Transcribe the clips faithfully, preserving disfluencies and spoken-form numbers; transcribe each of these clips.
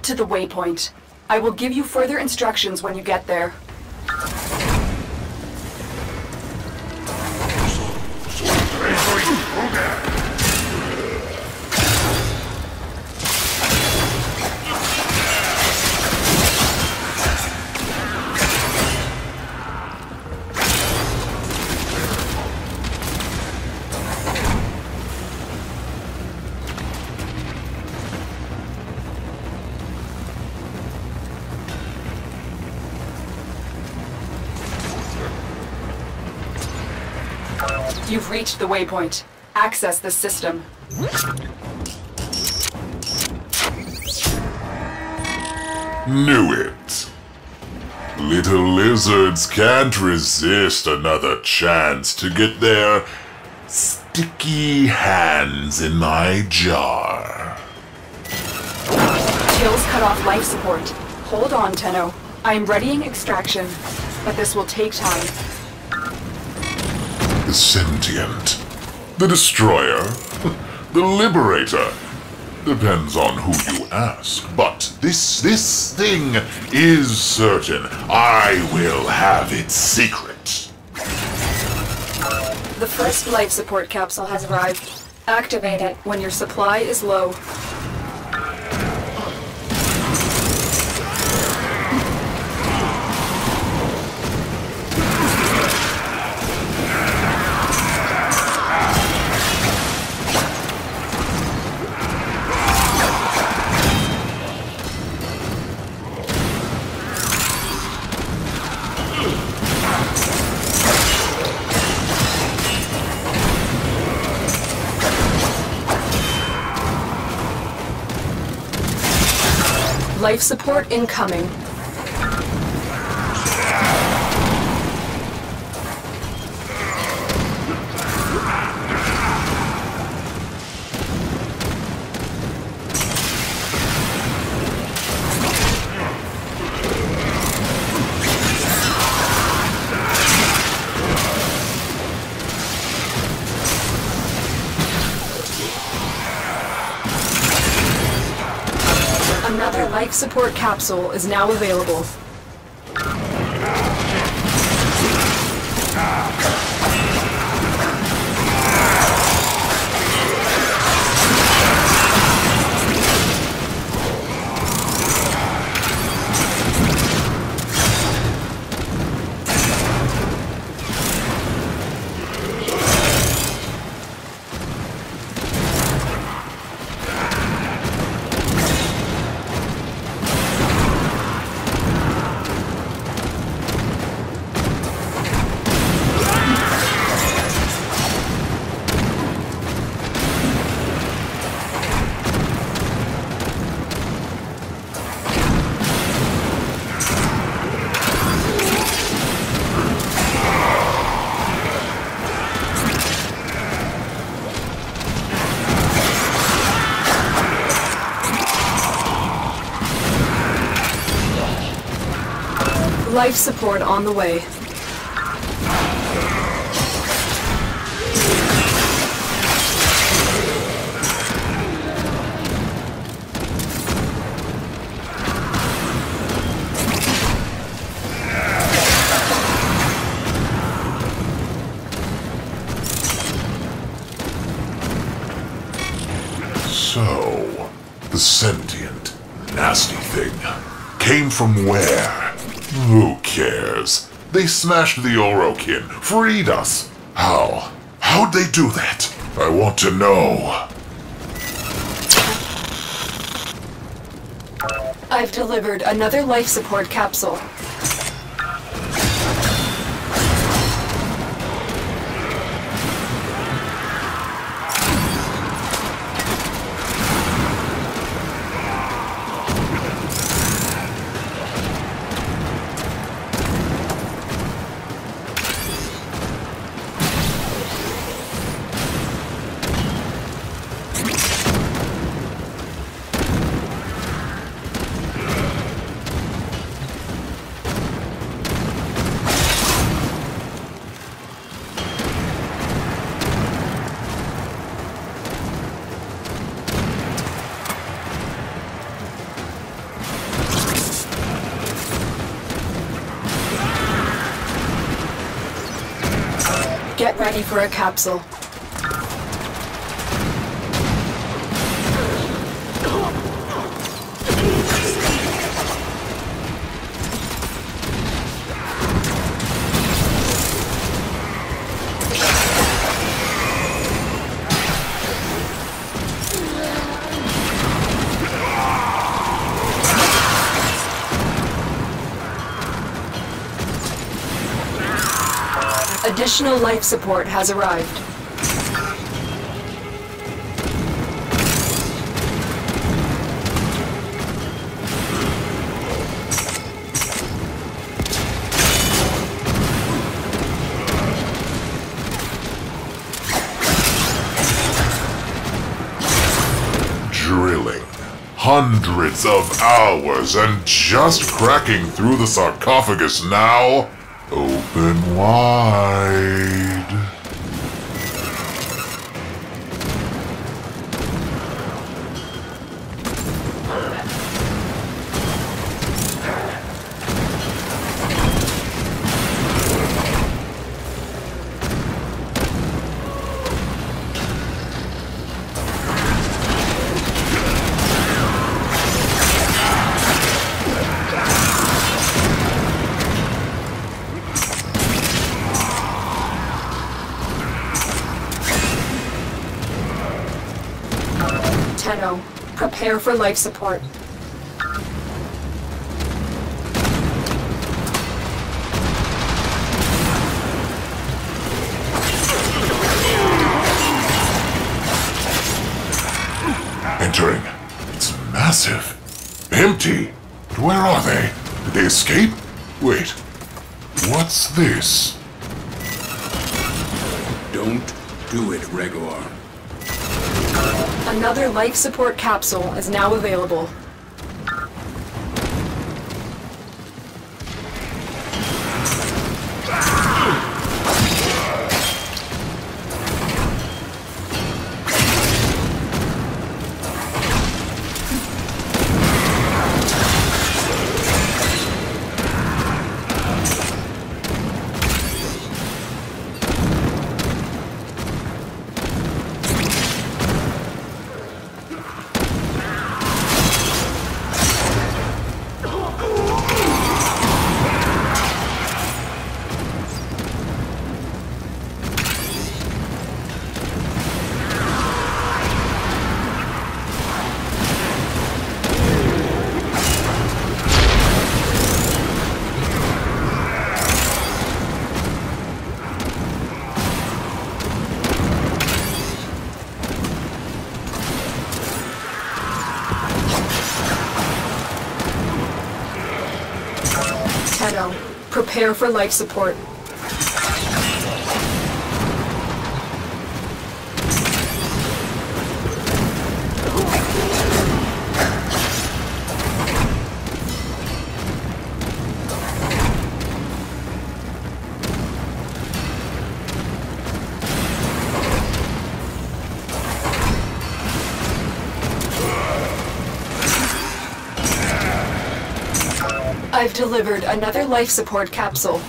Get to the waypoint. I will give you further instructions when you get there. You've reached the waypoint. Access the system. Knew it. Little lizards can't resist another chance to get their sticky hands in my jar. Tyl's cut off life support. Hold on, Tenno. I am readying extraction, but this will take time. The sentient, the destroyer, the liberator. Depends on who you ask, but this, this thing is certain. I will have its secret. The first life support capsule has arrived. Activate it when your supply is low. Life support incoming. Another life support capsule is now available. Life support on the way. So, the sentient, nasty thing, came from where? Who cares? They smashed the Orokin, freed us. How? How'd they do that? I want to know. I've delivered another life support capsule. Get ready for a capsule. Additional life support has arrived. Drilling. Hundreds of hours and just cracking through the sarcophagus now? Open wide. Prepare for life support. Entering. It's massive. Empty. But where are they? Did they escape? Wait. What's this? Don't do it, Regor. Another life support capsule is now available. Prepare for life support. I've delivered another life support capsule.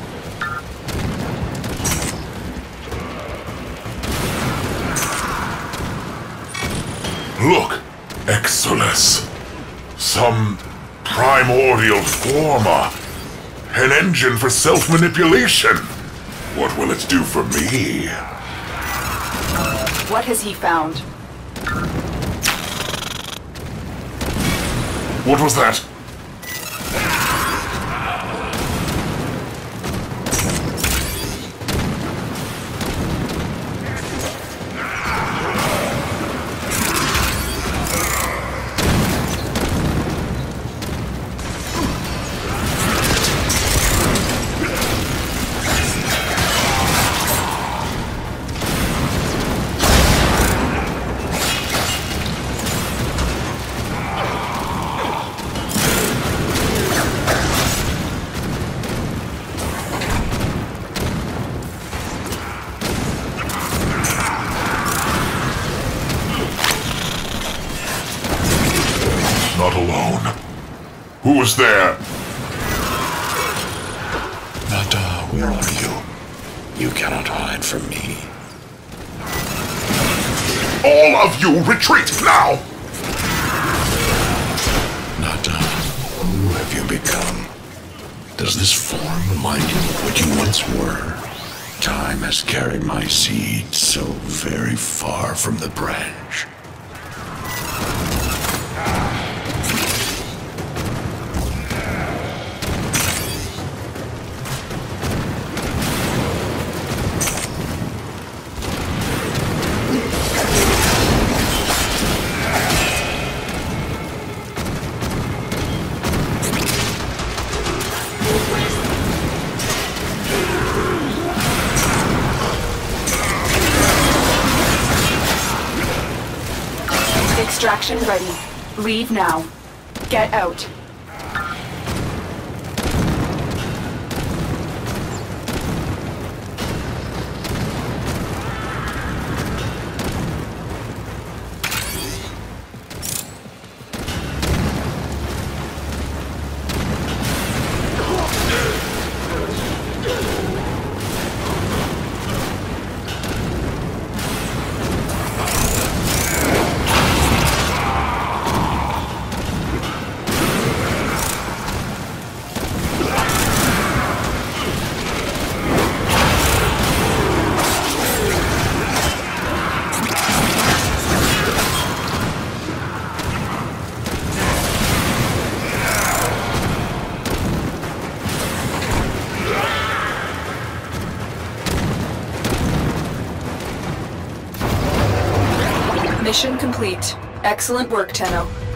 Look! Exolus! Some primordial former! An engine for self-manipulation! What will it do for me? What has he found? What was that? Not alone. Who was there? Natah, where are you? You cannot hide from me. All of you retreat now! Natah, who have you become? Does this form remind you of what you once were? Time has carried my seed so very far from the branch. Extraction ready. Leave now. Get out. Mission complete. Excellent work, Tenno.